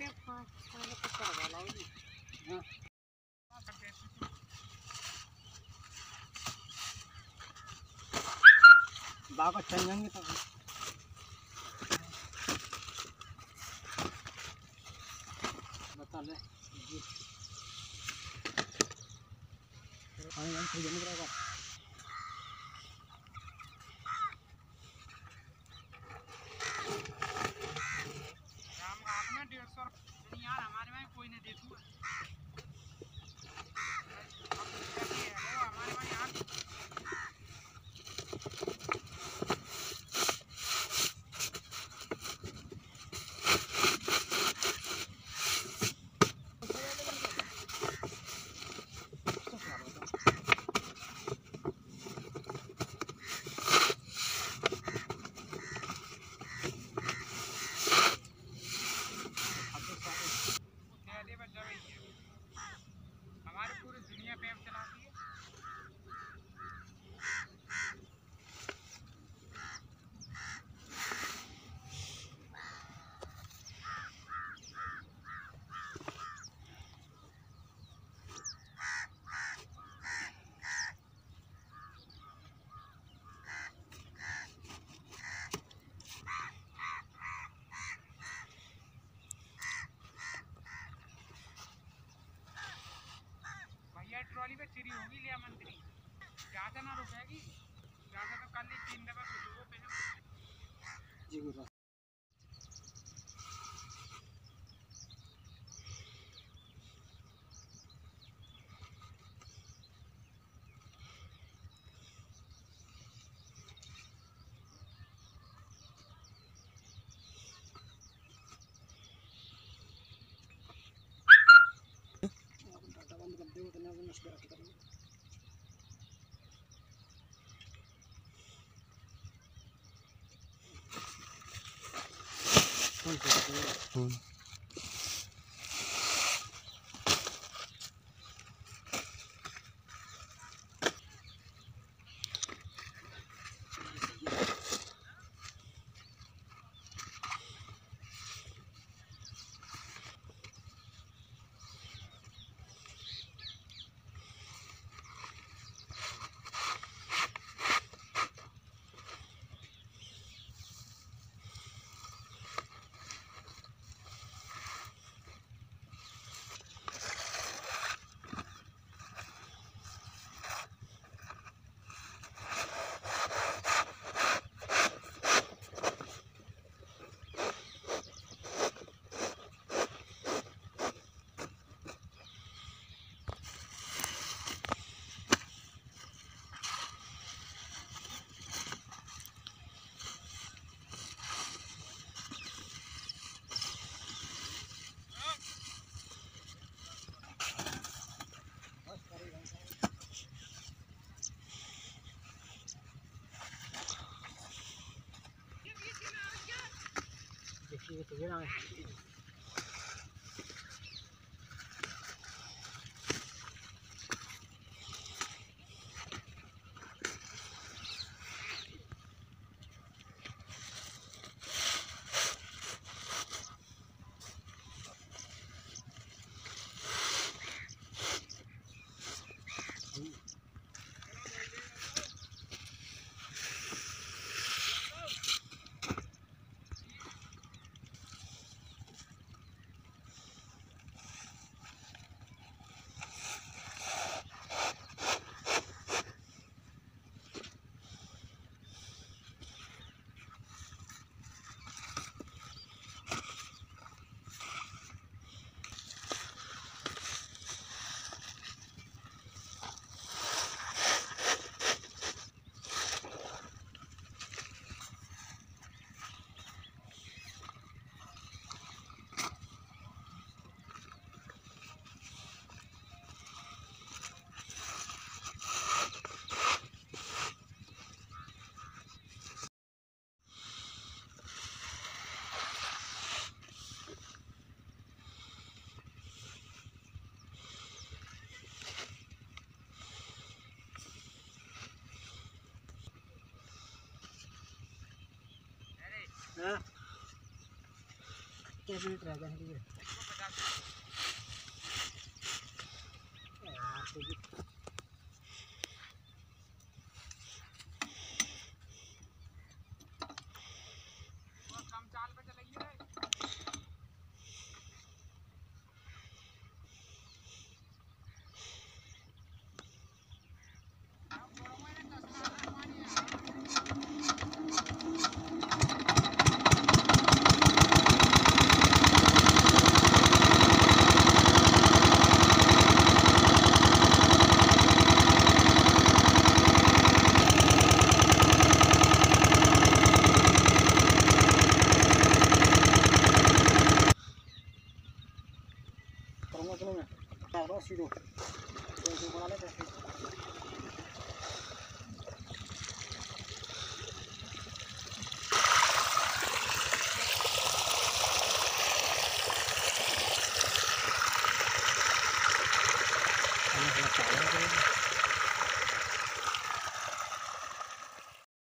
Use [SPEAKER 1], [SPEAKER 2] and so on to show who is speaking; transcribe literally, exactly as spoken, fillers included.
[SPEAKER 1] बाबा चल जाएंगे तो बता ले पानी पानी जमी रहेगा। डेढ़ सौ यार हमारे में कोई नहीं देखूंगा हमारे में यार हमारी पूरी दुनिया पे हम चलाती है। ट्रॉली पे चिरी होगी लिया मंत्री ज्यादा ना रुकेगी ज्यादा तो कल ही तीन दफा कुछ पे जी गुरु बंद कर दे उतना भी मुश्किल करेंगे। हम्म देखिए तो ये ना हाँ
[SPEAKER 2] कैबिनेट रह गया है
[SPEAKER 1] कम चाल पे चलेंगे रे।
[SPEAKER 2] Kalau nggak, kalau nggak, taruh situ. Saya coba lihat ya.